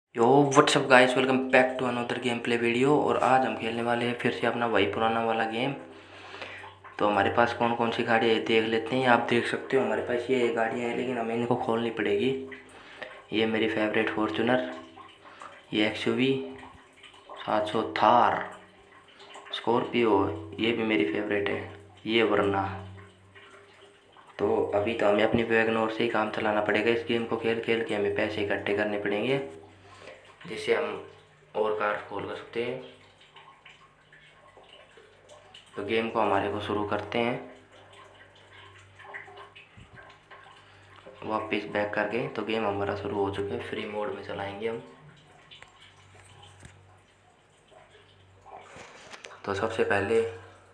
Yo what's up guys, welcome back to another game play video. और आज हम खेलने वाले हैं फिर से अपना वही पुराना वाला गेम। तो हमारे पास कौन कौन सी गाड़ियाँ है देख लेते हैं। आप देख सकते हो हमारे पास ये गाड़ियाँ हैं, लेकिन हमें इनको खोलनी पड़ेगी। ये मेरी फेवरेट फॉर्चूनर, ये एक्सयूवी 700 थार, स्कॉर्पियो, ये भी मेरी फेवरेट है, ये वरना। तो अभी तो हमें अपनी वैगनोर से ही काम चलाना पड़ेगा। इस गेम को खेल खेल के हमें पैसे इकट्ठे करने पड़ेंगे, जिससे हम और कार खोल कर सकते हैं। तो गेम को हमारे को शुरू करते हैं वापस बैक करके। तो गेम हमारा शुरू हो चुका है, फ्री मोड में चलाएंगे हम। तो सबसे पहले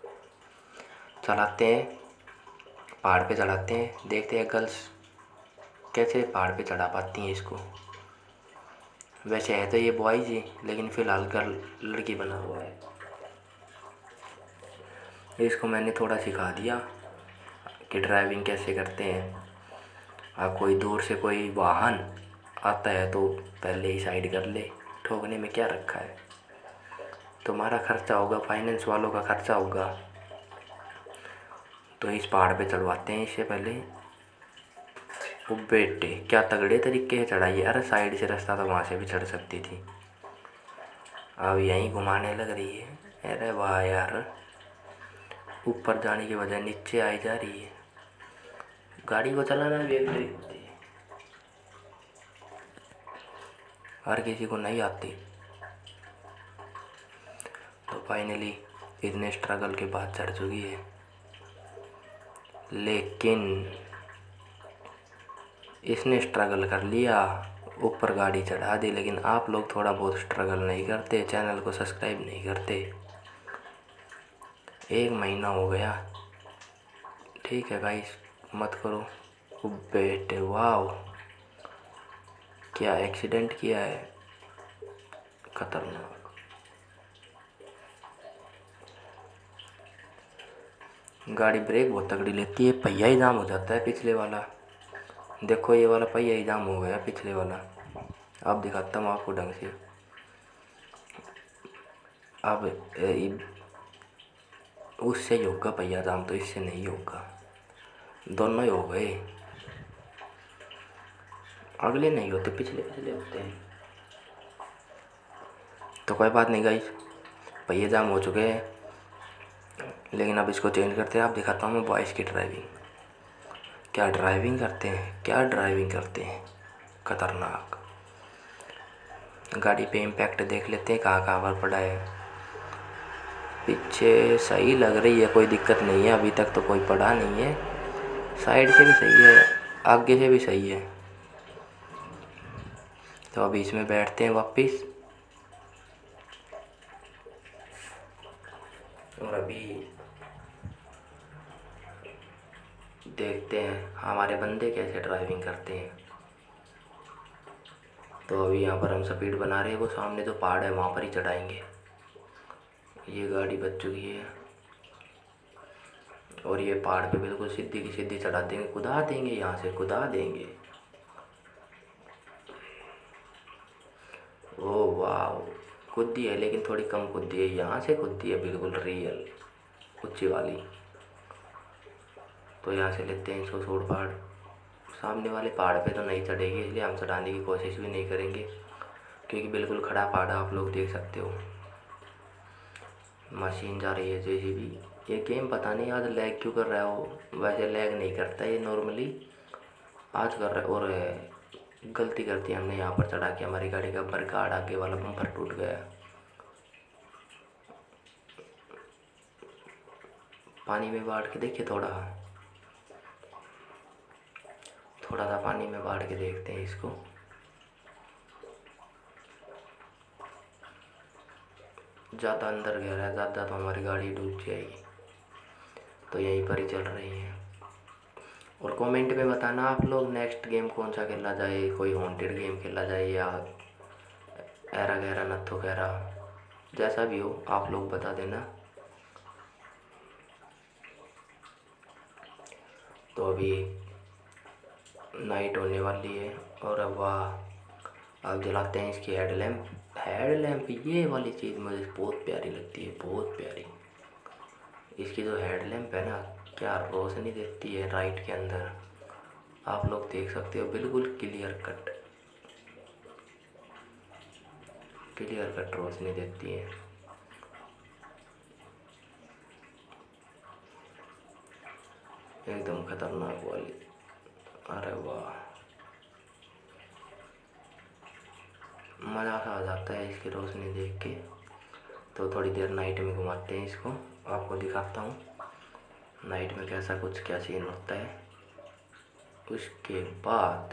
चलाते हैं, पहाड़ पे चढ़ाते हैं, देखते हैं गर्ल्स कैसे पहाड़ पे चढ़ा पाती हैं इसको। वैसे है तो ये बॉयज ही, लेकिन फ़िलहाल गर्ल लड़की बना हुआ है। इसको मैंने थोड़ा सिखा दिया कि ड्राइविंग कैसे करते हैं। आप कोई दूर से कोई वाहन आता है तो पहले ही साइड कर ले, ठोकने में क्या रखा है। तुम्हारा खर्चा होगा, फाइनेंस वालों का खर्चा होगा। तो इस पहाड़ पे चढ़वाते हैं इससे पहले। वो बेटे क्या तगड़े तरीके से चढ़ाइए। अरे साइड से रास्ता तो वहाँ से भी चढ़ सकती थी, अब यहीं घुमाने लग रही है। अरे वाह यार, ऊपर जाने की बजाय नीचे आई जा रही है। गाड़ी को चलाना भी एक ट्रिक होती है, हर किसी को नहीं आती। तो फाइनली इतने स्ट्रगल के बाद चढ़ चुकी है, लेकिन इसने स्ट्रगल कर लिया, ऊपर गाड़ी चढ़ा दी। लेकिन आप लोग थोड़ा बहुत स्ट्रगल नहीं करते, चैनल को सब्सक्राइब नहीं करते। 1 महीना हो गया, ठीक है गाइस, मत करो। ओ बेटे वाह, क्या एक्सीडेंट किया है, खतरनाक। गाड़ी ब्रेक बहुत तगड़ी लेती है, पहिया ही जाम हो जाता है पिछले वाला। देखो ये वाला पहिया ही जाम हो गया, पिछले वाला। अब दिखाता हूँ आपको ढंग से। अब उससे ही होगा पहिया जाम, तो इससे नहीं होगा। दोनों ही हो गए, अगले नहीं होते, पिछले पिछले होते हैं। तो कोई बात नहीं गाइस, पहिए जाम हो चुके हैं, लेकिन अब इसको चेंज करते हैं। आप दिखाता हूँ मैं बॉयज़ की ड्राइविंग। क्या ड्राइविंग करते हैं, क्या ड्राइविंग करते हैं, खतरनाक। गाड़ी पे इम्पैक्ट देख लेते हैं कहाँ कहाँ पर पड़ा है। पीछे सही लग रही है, कोई दिक्कत नहीं है, अभी तक तो कोई पड़ा नहीं है। साइड से भी सही है, आगे से भी सही है। तो अभी इसमें बैठते हैं वापस, और अभी देखते हैं हमारे बंदे कैसे ड्राइविंग करते हैं। तो अभी यहाँ पर हम स्पीड बना रहे हैं, वो सामने जो पहाड़ है वहाँ पर ही चढ़ाएंगे। ये गाड़ी बच चुकी है, और ये पहाड़ पे बिल्कुल सीधी की सीधी चढ़ा देंगे, कुदा देंगे, यहाँ से कुदा देंगे। ओ वाह, कुद्दी है, लेकिन थोड़ी कम कुद्दी है, यहाँ से कुद्दी है बिल्कुल रियल ऊँची वाली। तो यहाँ से लेते हैं इसको छोड़ पहाड़। सामने वाले पहाड़ पे तो नहीं चढ़ेगी, इसलिए हम चढ़ाने की कोशिश भी नहीं करेंगे, क्योंकि बिल्कुल खड़ा पहाड़ आप लोग देख सकते हो। मशीन जा रही है जेसीबी। ये गेम पता नहीं आज लैग क्यों कर रहा है। वो वैसे लैग नहीं करता ये नॉर्मली, आज कर रहा है। और गलती करती हमने यहाँ पर चढ़ा के, हमारी गाड़ी का बरगाड़ आगे वाला बम्पर टूट गया। पानी में बाढ़ के देखिए, थोड़ा थोड़ा सा पानी में बाढ़ के देखते हैं इसको। ज़्यादा अंदर गहरा है, ज़्यादा तो हमारी गाड़ी डूब जाएगी। तो यहीं पर ही चल रही है। और कमेंट में बताना आप लोग नेक्स्ट गेम कौन सा खेला जाए, कोई हॉन्टेड गेम खेला जाए या एरा गहरा नत्थो गहरा, जैसा भी हो आप लोग बता देना। तो अभी नाइट होने वाली है, और अब वाह अब जलाते हैं इसकी हेडलैम्प। हेडलैम्प ये वाली चीज़ मुझे बहुत प्यारी लगती है, बहुत प्यारी। इसकी जो हेडलैम्प है ना, क्या रोशनी देती है राइट के अंदर, आप लोग देख सकते हो। बिल्कुल क्लियर कट रोशनी देती है। एकदम खतरनाक वाली। अरे वाह, मज़ा सा आ जाता है इसकी रोशनी देख के। तो थोड़ी देर नाइट में घुमाते हैं इसको, आपको दिखाता हूँ नाइट में कैसा कुछ क्या सीन होता है। उसके बाद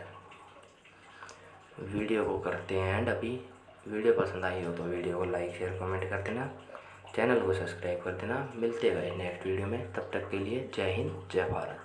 वीडियो को करते हैं एंड। अभी वीडियो पसंद आई हो तो वीडियो को लाइक शेयर कमेंट कर देना, चैनल को सब्सक्राइब कर देना। मिलते हैं नेक्स्ट वीडियो में, तब तक के लिए जय हिंद जय भारत।